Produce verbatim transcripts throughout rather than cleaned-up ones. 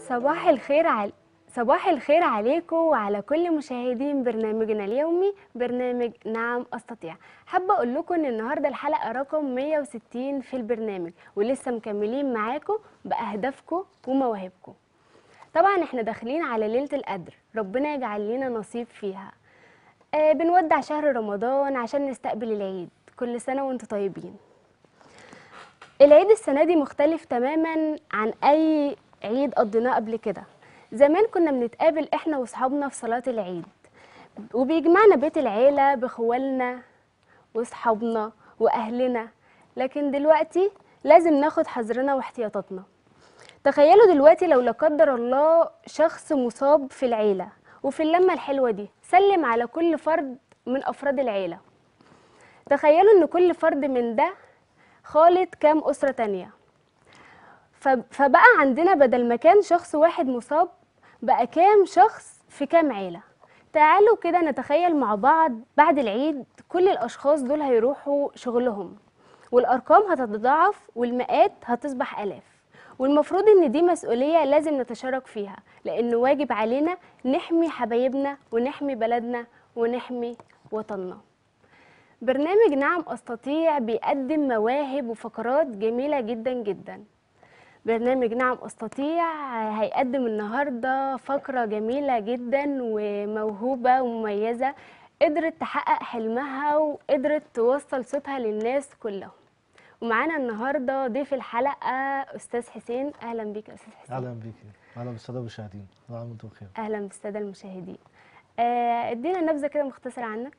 صباح الخير على صباح الخير عليكم وعلى كل مشاهدين برنامجنا اليومي برنامج نعم أستطيع. حابة أقول لكم إن النهاردة الحلقة رقم مية وستين في البرنامج، ولسه مكملين معاكم بأهدافكم ومواهبكم. طبعا احنا داخلين على ليلة القدر، ربنا يجعل لنا نصيب فيها. آه بنودع شهر رمضان عشان نستقبل العيد. كل سنة وانتم طيبين. العيد السنة دي مختلف تماما عن أي عيد قضيناه قبل كده. زمان كنا بنتقابل احنا واصحابنا في صلاة العيد، وبيجمعنا بيت العيلة بخوالنا واصحابنا واهلنا، لكن دلوقتي لازم ناخد حذرنا واحتياطاتنا. تخيلوا دلوقتي لو لا قدر الله شخص مصاب في العيلة، وفي اللمة الحلوة دي سلم على كل فرد من افراد العيلة. تخيلوا ان كل فرد من ده خالط كام أسرة تانية. فبقى عندنا بدل ما كان شخص واحد مصاب بقى كام شخص في كام عيلة. تعالوا كده نتخيل مع بعض بعد العيد كل الأشخاص دول هيروحوا شغلهم، والأرقام هتتضاعف والمئات هتصبح آلاف. والمفروض إن دي مسؤولية لازم نتشارك فيها، لأنه واجب علينا نحمي حبايبنا ونحمي بلدنا ونحمي وطننا. برنامج نعم أستطيع بيقدم مواهب وفقرات جميلة جدا جدا. برنامج نعم أستطيع هيقدم النهاردة فقرة جميلة جدا وموهوبة ومميزة، قدرت تحقق حلمها وقدرت توصل صوتها للناس كلهم. ومعانا النهاردة ضيف الحلقة أستاذ حسين. أهلا بك يا أستاذ حسين. اهلا بيك، اهلا بالساده المشاهدين، طبعا وانتم بخير. أهلا بالسادة المشاهدين. آه، ادينا نبذة كده مختصرة عنك.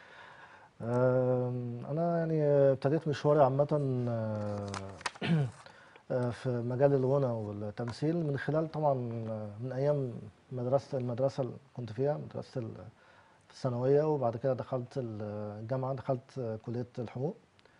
آم، انا يعني ابتديت مشواري عامه آه، آه، في مجال الغنى والتمثيل من خلال طبعا آه، من ايام مدرسه المدرسه اللي كنت فيها، مدرسه ال- في الثانويه، وبعد كده دخلت الجامعه، دخلت آه، كليه الحقوق.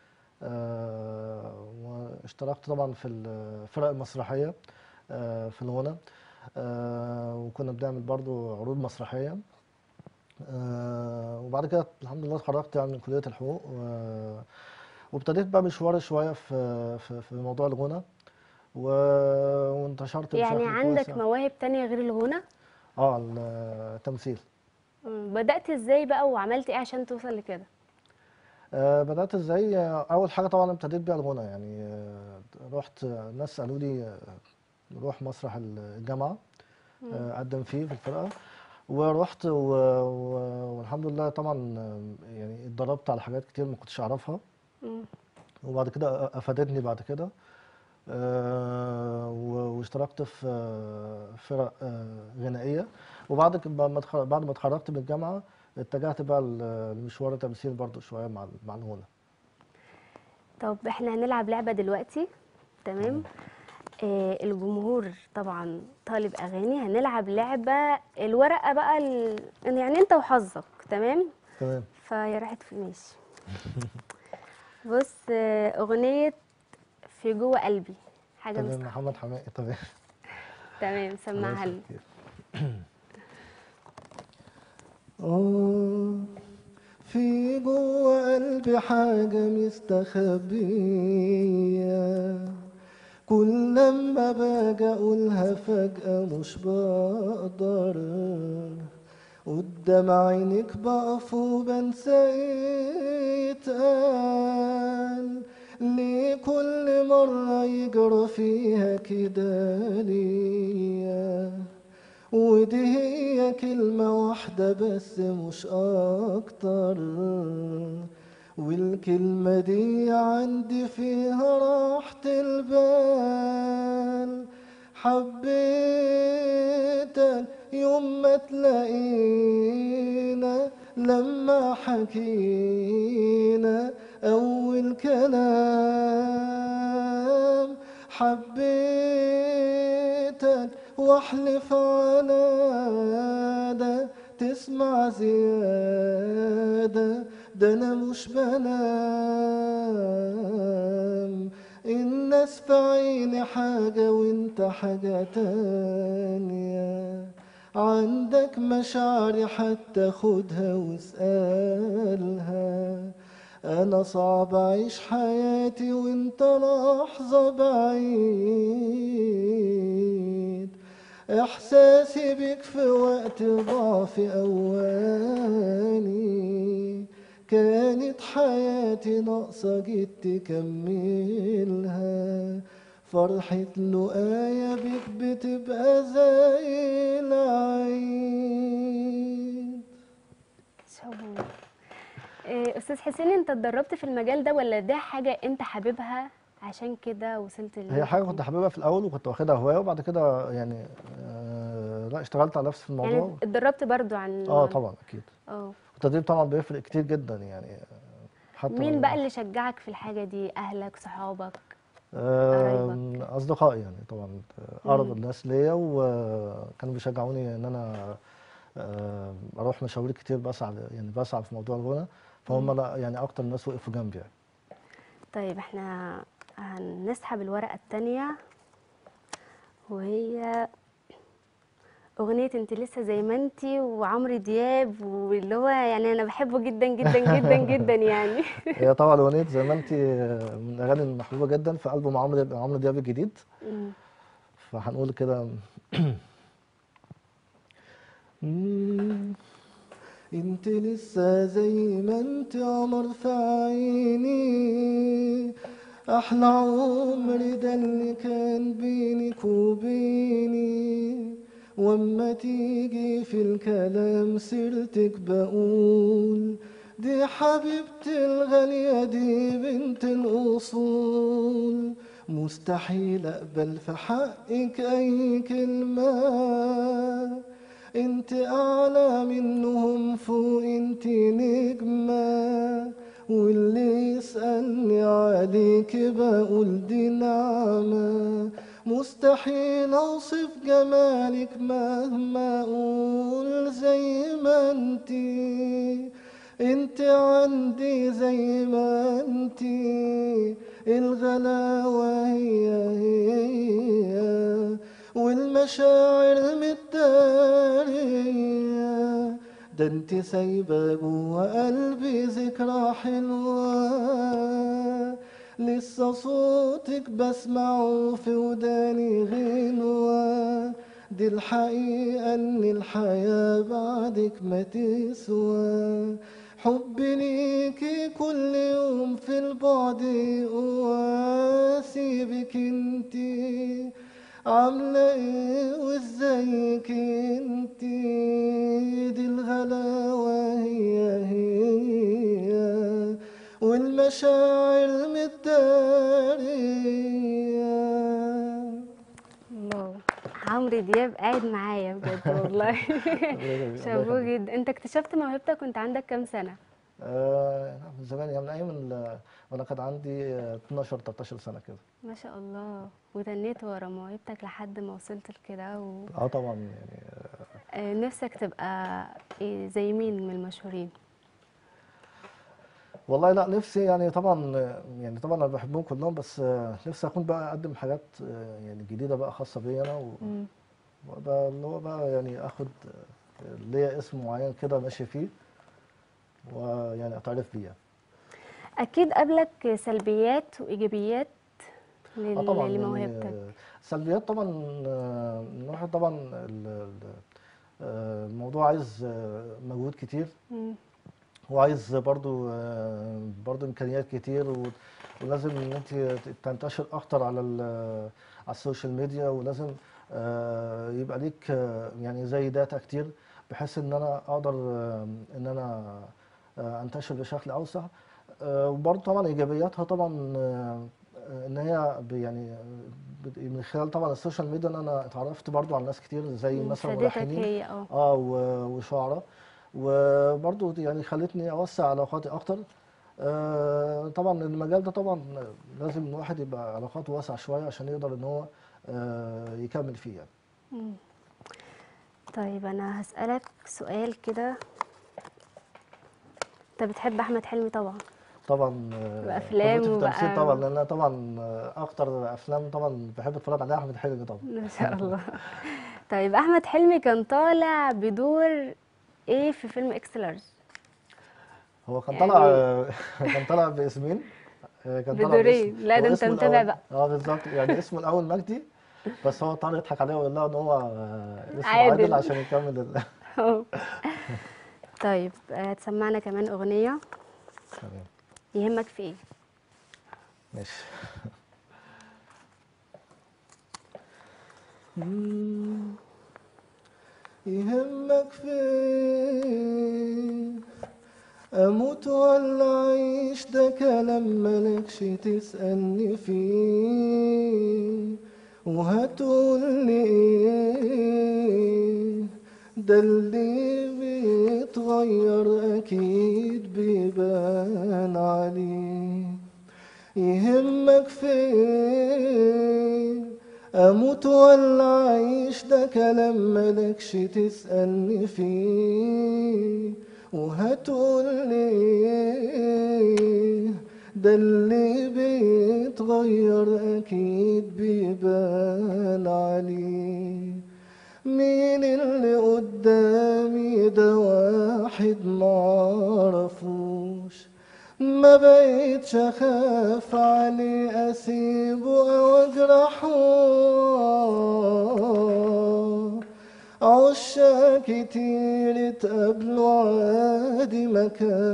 آه، واشتركت طبعا في الفرق المسرحيه آه، في الغنى. آه، وكنا بنعمل برضو عروض مسرحيه. آه، وبعد كده الحمد لله اتخرجت يعني من كلية الحقوق، و- وابتديت بقى مشواري شوية في في في موضوع الغنى، و- وانتشرت يعني بشكل كويس عندك يعني. مواهب تانية غير الغنى؟ اه التمثيل. مم، بدأت ازاي بقى وعملت ايه عشان توصل لكده؟ آه، بدأت ازاي؟ آه، أول حاجة طبعا ابتديت بيها الغنى يعني. آه، رحت آه، ناس قالوا لي آه، روح مسرح الجامعة، مم. آه، أقدم فيه في الفرقة. ورحت و- و- والحمد لله طبعا آه، يعني اتدربت على حاجات كتير ما كنتش أعرفها، مم. وبعد كده أفادتني بعد كده. آه، و- واشتركت في آه، فرق آه، غنائية. وبعد ك- بعد ما اتخ- بعد ما اتخرجت من الجامعة اتجهت بقى ل- لمشوار التمثيل برضو شوية مع ال- مع الغنى. طب احنا هنلعب لعبة دلوقتي، تمام؟ تمام. آه الجمهور طبعا طالب اغاني، هنلعب لعبة الورقة بقى ال... يعني انت وحظك، تمام؟ تمام. فيا راحت في ماشي. بص، آه اغنية في جوه قلبي، حاجة تمام، مستخبية. محمد حماقي. تمام. تمام، سمعها ماشي لنا. اوكي. آه، في جوه قلبي حاجة مستخبية، كل لما باجي اقولها فجأة مش بقدر، قدام عينك بقف وبنسى ايه اتقال، ليه كل مرة يجرى فيها كده ليا، ودي هي كلمة واحدة بس مش أكتر، والكلمة دي عندي فيها راحة البال، حبيتك يوم ما تلاقينا، لما حكينا أول كلام، حبيتك واحلف على ده، تسمع زيادة ده انا مش بنام، الناس في عيني حاجة وانت حاجة تانية، عندك مشاعري حتى خدها واسألها، أنا صعب أعيش حياتي وأنت لحظة بعيد، إحساسي بك في وقت ضعف أواني، كانت حياتي ناقصة جيت تكملها، فرحة لقايا بك بتبقى زي العيد. شابوه. إيه، استاذ حسين، انت اتدربت في المجال ده ولا ده حاجة انت حاببها عشان كده وصلت اللي هي انت حاجة فيه؟ كنت حاببها في الأول وكنت واخدها هواية، وبعد كده يعني آه لا اشتغلت على نفسي في يعني الموضوع. اتدربت برضو عن اه النوع ده؟ طبعا أكيد. اه. التدريب طبعا بيفرق كتير جدا يعني. مين حتى بقى اللي شجعك في الحاجة دي؟ اهلك، صحابك، قرايبك؟ آم، أصدقائي يعني طبعا، أقرب امم. الناس ليا، وكانوا بيشجعوني إن أنا آم، أروح مشاوير كتير، بسعى يعني بسعى في موضوع الغنى. فهم لا يعني أكتر ناس وقفوا جنبي يعني. طيب احنا هنسحب الورقة التانية، وهي أغنية انت لسه زي ما انتي وعمرو دياب، واللي هو يعني أنا بحبه جدا جدا جدا جدا يعني. هي طبعا أغنية زي ما أنت من الأغاني المحبوبة جدا في ألبوم عمرو دياب عمرو دياب الجديد. مم. فهنقول كده. مم، انت لسه زي ما انت قمر في عيني، احلى عمر ده اللي كان بينك وبيني، واما تيجي في الكلام سيرتك بقول دي حبيبتي الغالية دي بنت الأصول، مستحيل أقبل في حقك أي كلمة، انت اعلى منهم فوق انت نجمة، واللي يسألني عليك بقول دي نعمة، مستحيل اوصف جمالك مهما اقول زي ما انتي، انت عندي زي ما انتي، الغلاوة هي هي والمشاعر متدارية، ده انت سايبة جوا قلبي ذكرى حلوة، لسه صوتك بسمعه في وداني غنوة، دي الحقيقة ان الحياة بعدك ما تسوى، حبي ليكي كل يوم في البعد واسيبك انتي، عاملة ايه وازيك انتي، دي الغلاوة هي هي والمشاعر متدارية. الله. عمرو دياب قاعد معايا بجد والله. الله يخليك الله شابوه يخليك. جدا. انت اكتشفت موهبتك وانت عندك كام سنة؟ آه من زمان يعني من ايام ال- وانا كان عندي آه، اتناشر تلتاشر سنة كده. ما شاء الله. وتنيت ورا موهبتك لحد ما وصلت لكده و... اه طبعا يعني. آه، نفسك تبقى إيه، زي مين من المشهورين؟ والله لا نفسي يعني طبعا، يعني طبعا انا بحبهم كلهم، بس آه، نفسي اكون بقى اقدم حاجات آه، يعني جديده بقى خاصه بيا انا و- مم. وابقى اللي هو بقى يعني اخد آه، ليا اسم معين كده ماشي فيه، ويعني اتعرف بيه. اكيد قابلك سلبيات وايجابيات اه طبعا لل- يعني لموهبتك. آه، سلبيات طبعا، آه، من واحد طبعا ال- ال- آه، الموضوع عايز آه، مجهود كتير، مم. وعايز برضو آه، برضو امكانيات كتير، و- ولازم ان انت تنتشر اكتر على ال- على السوشيال ميديا، ولازم آه، يبقى ليك آه، يعني زي داتا كتير، بحيث ان انا اقدر آه، ان انا آه، انتشر بشكل اوسع. آه، وبرضو طبعا ايجابياتها طبعا آه، آه، ان هي ب- يعني بت- من خلال طبعا السوشيال ميديا ان انا اتعرفت برضو على ناس كتير زي مم. مثلا فادتك ملحنين هي اه. اه و- وشعراء، وبرضو دي يعني خلتني اوسع علاقاتي اكتر. آه، طبعا المجال ده طبعا لازم الواحد يبقى علاقاته واسعة شوية عشان يقدر ان هو آه، يكمل فيه يعني. مم. طيب انا هسألك سؤال كده. انت بتحب احمد حلمي طبعا؟ طبعا آه، قدوتي في بافلامه التمثيل طبعا، بقى. لان أنا طبعا آه، اكتر افلام طبعا بحب اتفرج عليها احمد حلمي طبعا. ما شاء الله. طيب احمد حلمي كان طالع بدور ايه في فيلم اكس لارج؟ هو كان طالع يعني آه، كان طالع باسمين. آه، كان طالع باسم، بدورين؟ لا هو ده انت اسمه متابع الاول بقى. اه بالظبط، يعني اسمه الاول مجدي، بس هو اضطر يضحك عليها ويقول لها ان هو آه، اسمه عادل عادل. عشان يكمل ال... أهو. طيب آه، هتسمعنا كمان أغنية تمام. يهمك في إيه؟ ماشي. مم. يهمك فين اموت ولا اعيش، ده كلام ملكش تسألني فيه، وهتقولي ايه؟ ده اللي بيتغير اكيد بيبان عليه. يهمك فين اموت ولا اعيش، ده كلام ملكش تسألني فيه، وهتقولي ده اللي بيتغير اكيد بيبان عليه. مين اللي قدامي ده؟ واحد معرفوش، ما بقيتش اخاف عليه اسيبه او اجرحه. عشاق كتير اتقابلوا عادي ما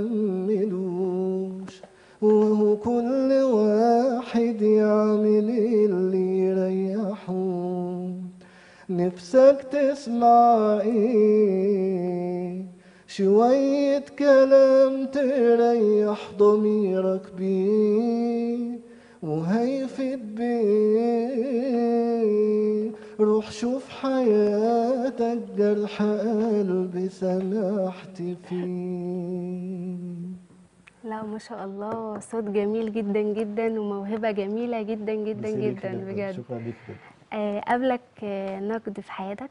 كملوش، وهو كل واحد يعمل اللي يريحه. نفسك تسمع ايه؟ شوية كلام تريح ضميرك بيه، وهيفيد بيه. روح شوف حياتك، جرح قلبي سمحت فيه. لا ما شاء الله، صوت جميل جدا جدا وموهبة جميلة جدا جدا ميرسي ليكي جدا جدا، بجد. شكرا ليكي جدا. آه، قابلك آه، نقد في حياتك؟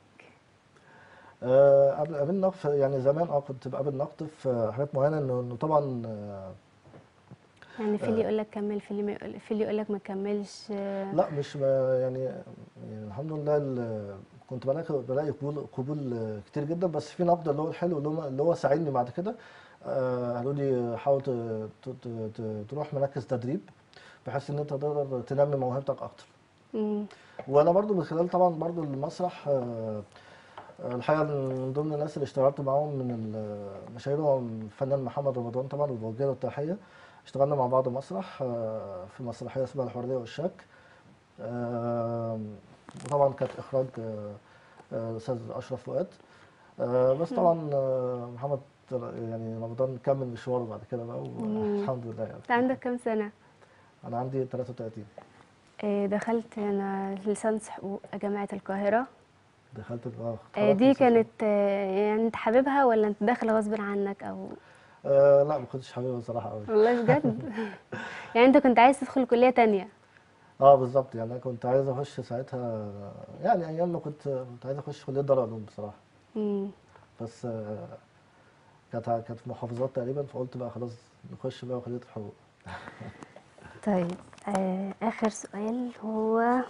أه قبل قابلنا نقد في- يعني زمان اه كنت بقابل نقد في حاجات معينه، انه إنه طبعا آه، يعني في اللي آه، يقولك كمل، في اللي ما يقول في اللي يقولك ما تكملش. آه، لا مش ما- يعني, يعني الحمد لله ال- كنت بلاقي بلاقي قبول قبول آه، كتير جدا، بس في نقد اللي هو الحلو اللي هو اللي هو ساعدني بعد كده. آه، قالوا لي حاول ت- ت- ت- ت- تروح مراكز تدريب، بحيث ان انت تقدر تنمي موهبتك اكتر. مم. وانا برضو من خلال طبعا برضو المسرح، آه، آه، الحقيقه من ضمن الناس اللي اشتغلت معاهم من المشاهير هو الفنان محمد رمضان طبعا، وبوجه له التحيه. اشتغلنا مع بعض مسرح آه، في مسرحيه اسمها الحريه والشك. آه، وطبعا كانت اخراج آه، آه، الاستاذ اشرف فؤاد. آه، بس مم. طبعا آه، محمد يعني رمضان كمل مشواره بعد كده بقى، مم. والحمد لله يعني. انت عندك كام سنة؟ انا عندي ثلاثة وثلاثين. آه، دخلت انا لسانس حقوق جامعة القاهرة. دخلت اه آه، اتخرجت دي لسه شهر. كانت آه، يعني انت حاببها ولا انت داخل غصب عنك او؟ آه لا ما كنتش حاببها بصراحه قوي. والله بجد. يعني انت كنت عايز تدخل كلية تانية؟ اه بالظبط، يعني انا كنت عايز اخش ساعتها، يعني ايام ما كنت كنت عايز اخش كليه دار علوم بصراحه. مم. بس آه، كانت كانت في محافظات تقريبا، فقلت بقى خلاص نخش بقى كليه الحقوق. طيب آه، آخر سؤال هو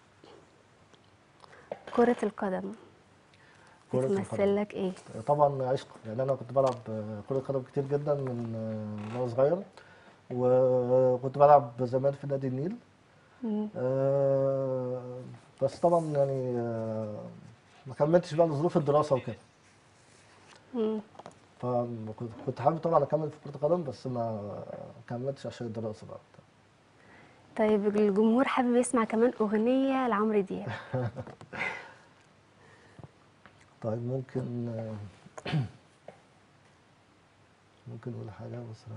كرة القدم كره القدم بتمثل لك ايه؟ طبعا عشق، يعني انا كنت بلعب آه، كره قدم كتير جدا من آه، من وانا صغير، وكنت بلعب زمان في نادي النيل. مم. آه، بس طبعا يعني آه، ما كملتش بقى لظروف الدراسه وكده. مم. فكنت كنت حابب طبعا اكمل في كرة القدم، بس ما كملتش عشان الدراسة بقى. طيب الجمهور حابب يسمع كمان أغنية لعمرو دياب. طيب ممكن آه، ممكن نقول حاجة مثلا.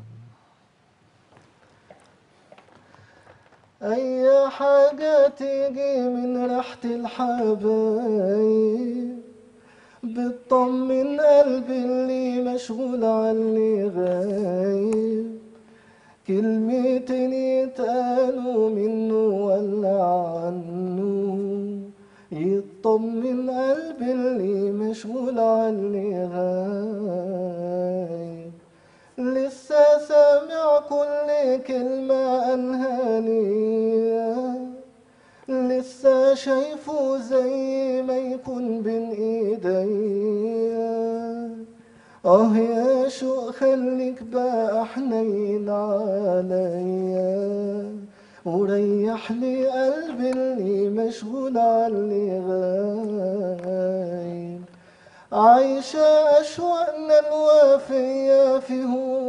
أي حاجة تيجي من ريحة الحبايب، بتطمن قلبي اللي مشغول عني غايب. كلمتين يتقالوا منه ولا عنه، يطمن قلبي اللي مشغول عني غايب. لسه سامع كل كلمة أنهانية، لسه شايفه زي ما يكون بين ايديا. اه يا شوق خليك بقى حنين عليا، وريح لي قلبي اللي مشغول عني غايب. عايشة أشواقنا الوافية فيه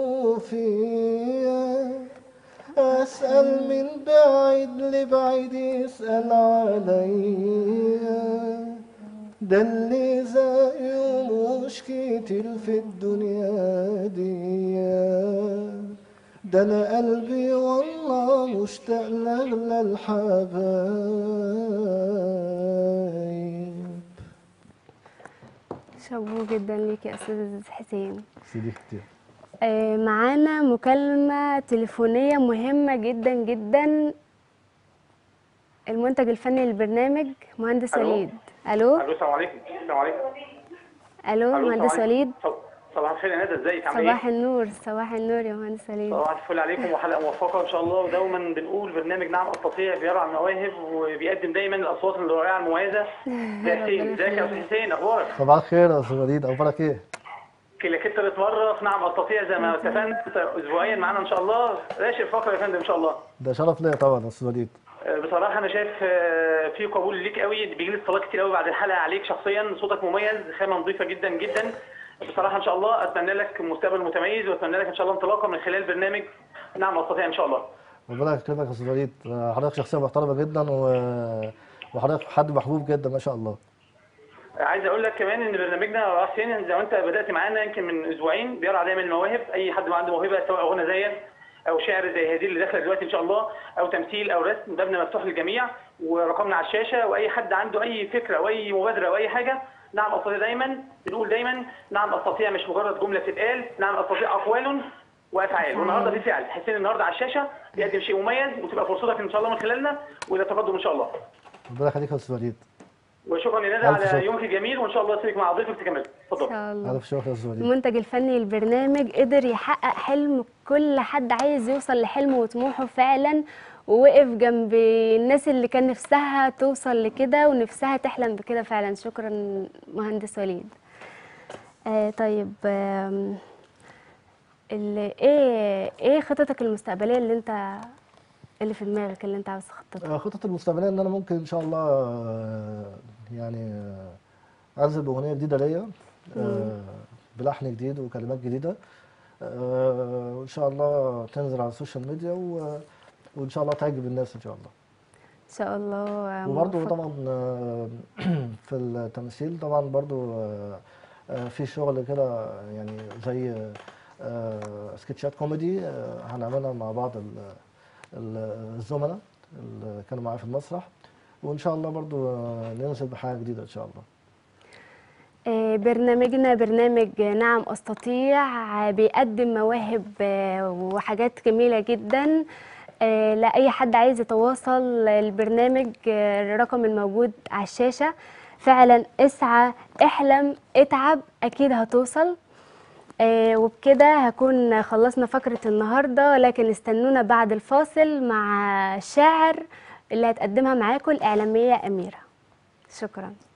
وفيا، أسأل من بعيد لبعيد يسأل عليا. ده اللي زي مش كتير في الدنيا دي، ده أنا قلبي والله مشتاق لأغلى الحبايب. شابوه جدا ليك يا استاذ حسين. سيدي كتير. آه، معانا مكالمة تليفونية مهمة جدا جدا. المنتج الفني للبرنامج مهندس الو وليد. الو الو السلام عليكم. السلام عليكم. الو الو السلام مهندس عليكم. وليد. صب- صباح الخير يا ندى، ازيك عامله صباح ايه؟ النور، صباح النور يا مهندس وليد. صباح الفل عليكم وحلقه موفقه ان شاء الله. ودوما بنقول برنامج نعم استطيع بيرعى المواهب وبيقدم دايما الاصوات الرائعه المميزه. يا حسين، ازيك يا استاذ حسين؟ اخبارك؟ صباح الخير يا أستاذ وليد، أخبارك إيه؟ كلكت ثالث مره في نعم استطيع زي ما اتفقنا اسبوعيا معانا ان شاء الله. راشد فقره يا فندم ان شاء الله. ده شرف ليا طبعا يا أستاذ وليد. بصراحه انا شايف آه، في قبول ليك قوي، بيجي لي اتصالات كتير قوي بعد الحلقه عليك شخصيا. صوتك مميز، خامه نظيفه جدا جدا. بصراحه ان شاء الله اتمنى لك مستقبل متميز، واتمنى لك ان شاء الله انطلاقه من خلال برنامج نعم استطيع ان شاء الله. ربنا يكرمك يا أستاذ وليد، حضرتك شخصية محترمة جدا و... وحضرتك حد محبوب جدا ما شاء الله. عايز اقول لك كمان ان برنامجنا يا حسين زي ما انت بدات معانا يمكن من اسبوعين بيرعى دايما المواهب. اي حد ما عنده موهبه سواء غنى زيك او شعر زي هذه اللي داخله دلوقتي ان شاء الله، او تمثيل او رسم، بابنا مفتوح للجميع ورقمنا على الشاشه. واي حد عنده اي فكره او اي مبادره او اي حاجه، نعم استطيع دايما بنقول دايما نعم استطيع مش مجرد جمله بتتقال، نعم استطيع اقوال وافعال. والنهارده في فعل. حسين النهارده على الشاشه بيقدم شيء مميز، وتبقى فرصتك ان شاء الله من خلالنا والى تقدم ان شاء الله. ربنا يخليك يا أستاذ وليد. وشكرا يا ندى ألف شكر. على يومك الجميل، وان شاء الله اسيبك مع ضيفك تكمل. ان اتفضل. شاء الله. ألف شكر يا أستاذ وليد. المنتج الفني للبرنامج قدر يحقق حلم كل حد عايز يوصل لحلمه وطموحه فعلا، ووقف جنب الناس اللي كان نفسها توصل لكده ونفسها تحلم بكده فعلا. شكرا مهندس وليد. آه طيب، آم، ال- ايه ايه خططك المستقبليه اللي انت اللي في دماغك اللي انت عاوز تخططها؟ آه، خطط المستقبلية إن أنا ممكن إن شاء الله آه، يعني آه، أنزل بأغنية جديدة ليا، آه، بلحن جديد وكلمات جديدة، آه، وإن شاء الله تنزل على السوشيال ميديا و- وإن شاء الله تعجب الناس إن شاء الله. ان شاء الله. آه، وبرضه موفق. طبعا آه، في التمثيل طبعا برضه آه، آه، في شغل كده يعني زي آه، سكتشات كوميدي آه، هنعملها مع بعض ال- ال- الزملاء اللي كانوا معايا في المسرح، وإن شاء الله برضه آه، ننزل بحاجة جديدة إن شاء الله. آه، برنامجنا برنامج نعم أستطيع، آه، بيقدم مواهب آه، وحاجات جميلة جدا. آه، لأي حد عايز يتواصل البرنامج، آه، الرقم الموجود على الشاشة. فعلا اسعى، احلم، اتعب، أكيد هتوصل. آه، وبكده هكون خلصنا فقرة النهاردة، لكن استنونا بعد الفاصل مع الشاعر اللي هتقدمها معاكم الإعلامية أميرة. شكرا.